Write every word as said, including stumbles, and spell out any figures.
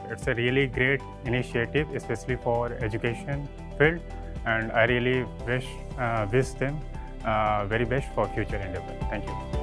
it's a really great initiative, especially for education field, and I really wish uh, wish them uh, very best for future endeavor. Thank you.